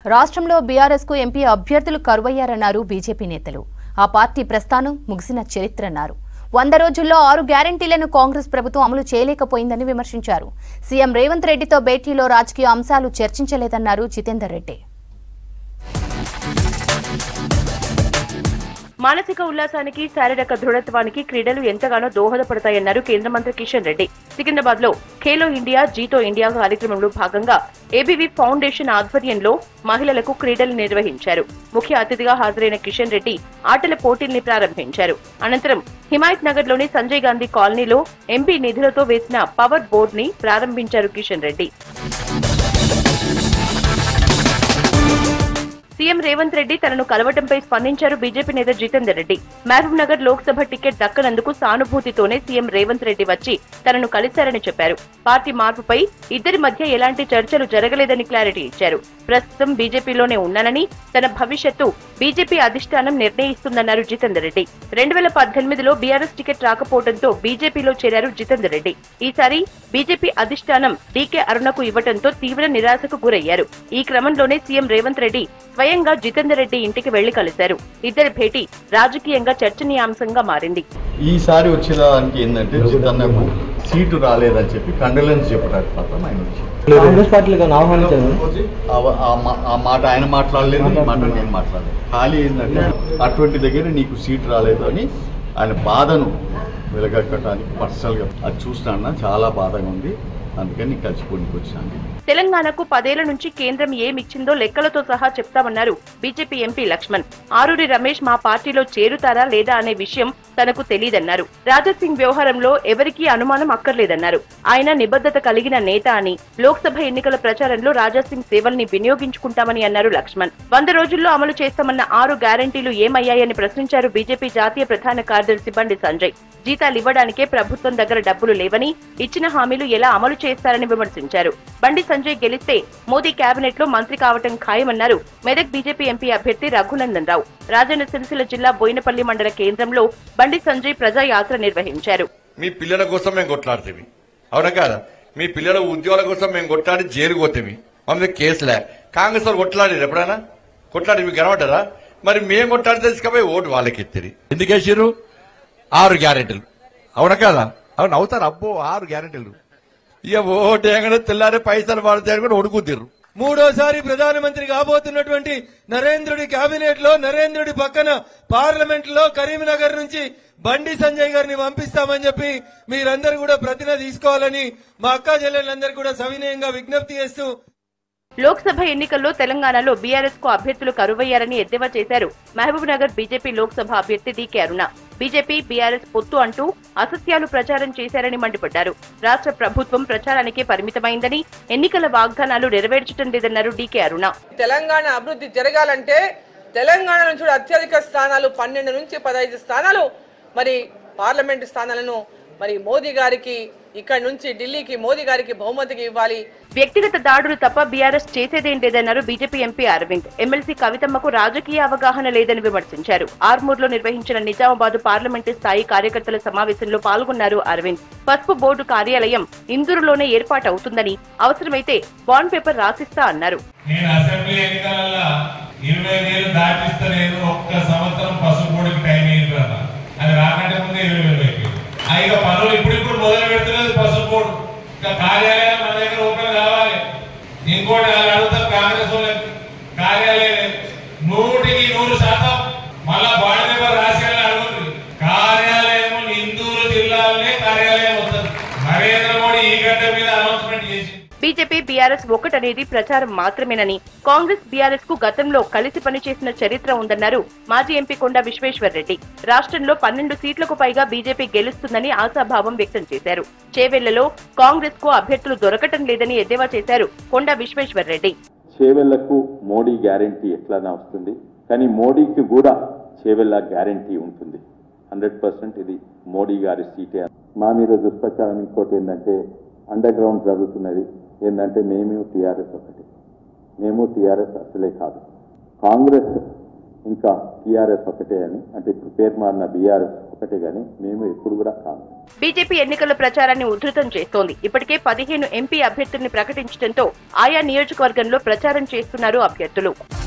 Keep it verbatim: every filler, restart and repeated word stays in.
రాష్ట్రంలో బీఆర్ఎస్ కు ఎంపీ అభ్యర్థులు కరువయ్యారన్నారు బీజేపీ నేతలు. ఆ పార్టీ ప్రస్థానం ముగిసిన చరిత్రన్నారు. వంద రోజుల్లో ఆరు గ్యారంటీలను కాంగ్రెస్ ప్రభుత్వం అమలు చేయలేకపోయిందని విమర్శించారు. సీఎం రేవంత్ రెడ్డితో భేటీలో రాజకీయ అంశాలు చర్చించలేదన్నారు జితేందర్ రెడ్డి. మానసిక ఉల్లాసానికి శారీరక దృఢత్వానికి క్రీడలు ఎంతగానో దోహదపడతాయన్నారు కేంద్ర మంత్రి కిషన్ రెడ్డి. సికింద్రాబాద్ లో ఖేలో ఇండియా జీతో ఇండియా కార్యక్రమంలో భాగంగా ఏబీవీ ఫౌండేషన్ ఆధ్వర్యంలో మహిళలకు క్రీడలు నిర్వహించారు. ముఖ్య అతిథిగా హాజరైన కిషన్ రెడ్డి ఆటల పోటీల్ని ప్రారంభించారు. అనంతరం హిమాయత్ నగర్ లోని సంజయ్ గాంధీ కాలనీలో ఎంపీ నిధులతో వేసిన పవర్ బోర్డ్ ని ప్రారంభించారు కిషన్ రెడ్డి. సీఎం రేవంత్ రెడ్డి తనను కలవటంపై స్పందించారు బీజేపీ నేత జితేందర్ రెడ్డి. మహబూబ్ నగర్ లోక్సభ టికెట్ దక్కనందుకు సానుభూతితోనే సీఎం రేవంత్ రెడ్డి వచ్చి తనను కలిశారని చెప్పారు. పార్టీ మార్పుపై ఇద్దరి మధ్య ఎలాంటి చర్చలు జరగలేదని క్లారిటీ ఇచ్చారు. ప్రస్తుతం బీజేపీలోనే ఉన్నానని, తన భవిష్యత్తు బీజేపీ అధిష్టానం నిర్ణయిస్తుందన్నారు జితేందర్ రెడ్డి. రెండు వేల పద్దెనిమిదిలో బీఆర్ఎస్ టికెట్ రాకపోవడంతో బీజేపీలో చేరారు జితేందర్ రెడ్డి. ఈసారి బీజేపీ అధిష్టానం డీకే అరుణకు ఇవ్వడంతో తీవ్ర నిరాశకు గురయ్యారు. ఈ క్రమంలోనే సీఎం రేవంత్ రెడ్డి స్వయంగా జితేందర్ రెడ్డి ఇంటికి వెళ్లి కలిశారు. ఇద్దరి భేటీ రాజకీయంగా చర్చనీయాంశంగా మారింది. ఈసారి వచ్చేదానికి ఏంటంటే జితన్నకు సీటు రాలేదని చెప్పి కండోలెన్స్ చెప్పడానికి మాత్రం ఆయన వచ్చారు. కాంగ్రెస్ పార్టీలో ఆహ్వానించారు. ఆ మాట ఆయన మాట్లాడలేదు, ఈ మాట నేను మాట్లాడలేదు. ఖాళీ ఏంటంటే అటువంటి దగ్గర నీకు సీటు రాలేదు అని ఆయన బాధను వెలగక్కడానికి పర్సనల్గా అది చూసినా చాలా బాధగా ఉంది. అందుకని కలిసిపోనికి వచ్చాను. తెలంగాణకు పదేళ్ల నుంచి కేంద్రం ఏమిచ్చిందో లెక్కలతో సహా చెప్తామన్నారు బీజేపీ ఎంపీ లక్ష్మణ్. ఆరూరి రమేష్ మా పార్టీలో చేరుతారా లేదా అనే విషయం తనకు తెలియదన్నారు. రాజాసింగ్ వ్యవహారంలో ఎవరికీ అనుమానం అక్కర్లేదన్నారు. ఆయన నిబద్ధత కలిగిన నేత అని, లోక్సభ ఎన్నికల ప్రచారంలో రాజాసింగ్ సేవల్ని వినియోగించుకుంటామని అన్నారు లక్ష్మణ్. వంద రోజుల్లో అమలు చేస్తామన్న ఆరు గ్యారంటీలు ఏమయ్యాయని ప్రశ్నించారు బీజేపీ జాతీయ ప్రధాన కార్యదర్శి బండి సంజయ్. జీతాలు ఇవ్వడానికే ప్రభుత్వం దగ్గర డబ్బులు లేవని, ఇచ్చిన హామీలు ఎలా అమలు చేస్తారని విమర్శించారు. బండి సంజయ్ గెలిస్తే మోదీ కేబినెట్ లో మంత్రి కావటం ఖాయమన్నారు మెదక్ బీజేపీ ఎంపీ అభ్యర్థి రఘునందన్ రావు. రాజన్న సిరిసిల్ల జిల్లా బోయినపల్లి మండల కేంద్రంలో బండి సంజయ్ ప్రజాయాత్ర నిర్వహించారు. మీ పిల్లల కోసం మేము కొట్లాడుతేవి, అవునా కాదా? మీ పిల్లల ఉద్యోగాల కోసం మేము కొట్లాడి జైలు పోతేవి, మమ్మల్ని కేసులే. కాంగ్రెస్ వాళ్ళు కొట్లాడారు ఎప్పుడైనా? కొట్లాడి మీకు కనబడ్డారా? మరి మేము కొట్లాడి తీసుకపోయి ఓటు వాళ్ళకి ఎత్తిరి. ఎందుకేసారు? ఆరు గ్యారెంటీలు, అవునా కాదా? అవును అవుతారు. అబ్బో ఆరు గ్యారెంటీలు, ఇక ఓటు ఏమైనా తెల్లారి పైసలు పడతాయని కూడా ఒడుకుతిర్రు. మూడోసారి ప్రధానమంత్రి కాబోతున్నటువంటి నరేంద్రుడి కేబినెట్ లో, నరేంద్రుడి పక్కన పార్లమెంట్ లో కరీంనగర్ నుంచి బండి సంజయ్ గారిని పంపిస్తామని చెప్పి మీరందరూ కూడా ప్రతిన తీసుకోవాలని మా అక్క చెల్లెలందరూ కూడా సవినయంగా విజ్ఞప్తి చేస్తూ, లోక్సభ ఎన్నికల్లో తెలంగాణలో బీఆర్ఎస్ కు అభ్యర్థులు కరువయ్యారని ఎద్దేవా చేశారు మహబూబ్ నగర్ బీజేపీ లోక్సభ అభ్యర్థి డీకే అరుణ. బీజేపీ బీఆర్ఎస్ పొత్తు అంటూ అసత్యాలు ప్రచారం చేశారని మండిపడ్డారు. రాష్ట్ర ప్రభుత్వం ప్రచారానికే పరిమితమైందని, ఎన్నికల వాగ్దానాలు నెరవేర్చడం లేదన్నారు డీకే అరుణ. తెలంగాణ అభివృద్ధి జరగాలంటే తెలంగాణ నుంచి అత్యధిక స్థానాలు పన్నెండు నుంచి పదహైదు స్థానాలు మరి పార్లమెంటు స్థానాలను మరి మోదీ గారికి, ఇక్కడ నుంచి ఢిల్లీకి మోదీ గారికి బహుమతికి ఇవ్వాలి. వ్యక్తిగత దాడులు తప్ప బీఆర్ఎస్ చేసేదేం లేదన్నారు బీజేపీ ఎంపీ అరవింద్. ఎమ్మెల్సీ కవితమ్మకు రాజకీయ అవగాహన లేదని విమర్శించారు. ఆర్మూర్లో నిర్వహించిన నిజామాబాద్ పార్లమెంటు స్థాయి కార్యకర్తల సమావేశంలో పాల్గొన్నారు అరవింద్. పసుపు బోర్డు కార్యాలయం ఇందూరులోనే ఏర్పాటు అవుతుందని, అవసరమైతే బాండ్ పేపర్ రాసిస్తా అన్నారు. ఇక పనులు ఇప్పుడు ఇప్పుడు మొదలు పెడుతున్నది పసుపు బోర్డు. ఇంకా కార్యాలయం మన దగ్గర ఓపెన్ కావాలి. ఇంకోటి వాళ్ళు అడుగుతారు కాంగ్రెస్ వాళ్ళకి, కార్యాలయం నూటికి నూరు శాతం మళ్ళా బాండ్ పేపర్ రాసేయాలని అడుగుతుంది. కార్యాలయం ఇందూరు జిల్లాలోనే కార్యాలయం వస్తుంది. నరేంద్ర మోడీ ఈ గంట మీద అనౌన్స్మెంట్ చేసి బీజేపీ బీఆర్ఎస్ ఒకటనేది ప్రచారం మాత్రమేనని, కాంగ్రెస్ బీఆర్ఎస్ కు గతంలో కలిసి పనిచేసిన చరిత్ర ఉందన్నారు మాజీ ఎంపీ కొండా విశ్వేశ్వర్ రెడ్డి. రాష్ట్రంలో పన్నెండు సీట్లకు పైగా బీజేపీ గెలుస్తుందని ఆశాభావం వ్యక్తం చేశారు. చేవెళ్లలో కాంగ్రెస్ కు అభ్యర్థులు దొరకటం లేదని ఎద్దేవా చేశారు కొండా విశ్వేశ్వర్ రెడ్డి. చేవెళ్లకు మోడీ గ్యారంటీ ఎట్లానే వస్తుంది, కానీ మోడీకి కూడా చేవెళ్ల గ్యారంటీ ఉంటుంది. హండ్రెడ్ పర్సెంట్ ఇది మోడీ గారి సీటే. మా మీద దుష్ప్రచారం ఇంకోటి ఏంటంటే అండర్ గ్రౌండ్ జరుగుతున్నది. ఏంటంటే మేము టీఆర్ఎస్ ఒకటి, మేము టీఆర్ఎస్ అసలే కాదు. కాంగ్రెస్ ఇంకా టీఆర్ఎస్ ఒకటే అని, అంటే ఇప్పుడు పేరు మారిన బీఆర్ఎస్ ఒకటే కానీ మేము ఎప్పుడు కూడా కాదు. బీజేపీ ఎన్నికల ప్రచారాన్ని ఉధృతం చేస్తోంది. ఇప్పటికే పదిహేను ఎంపీ అభ్యర్థుల్ని ప్రకటించడంతో ఆయా నియోజకవర్గంలో ప్రచారం చేస్తున్నారు అభ్యర్థులు.